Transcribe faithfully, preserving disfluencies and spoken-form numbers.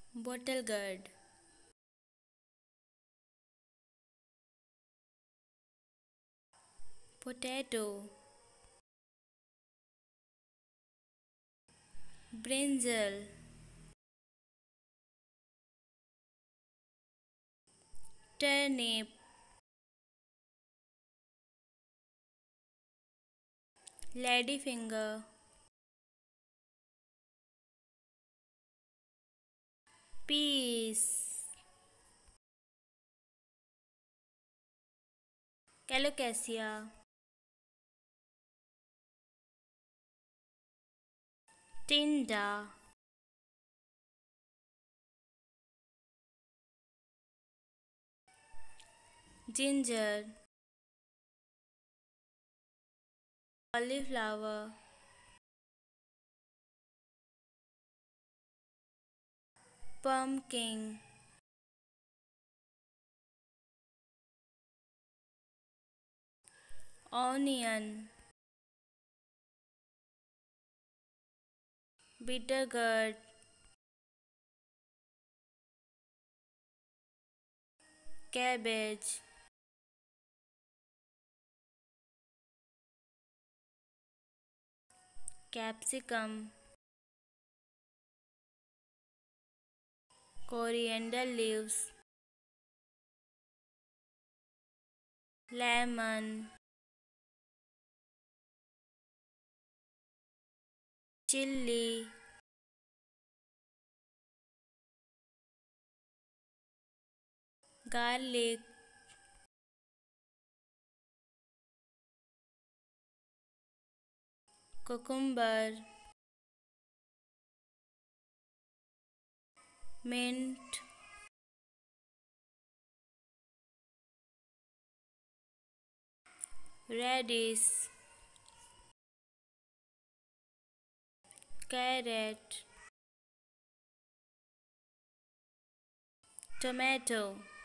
bottle gourd, potato, brinjal, turnip, ladyfinger, peas, calocasia, tinder, ginger, cauliflower, pumpkin, onion, bitter gourd, cabbage, capsicum, coriander leaves, lemon, chili, garlic, cucumber, mint, radish, carrot, tomato.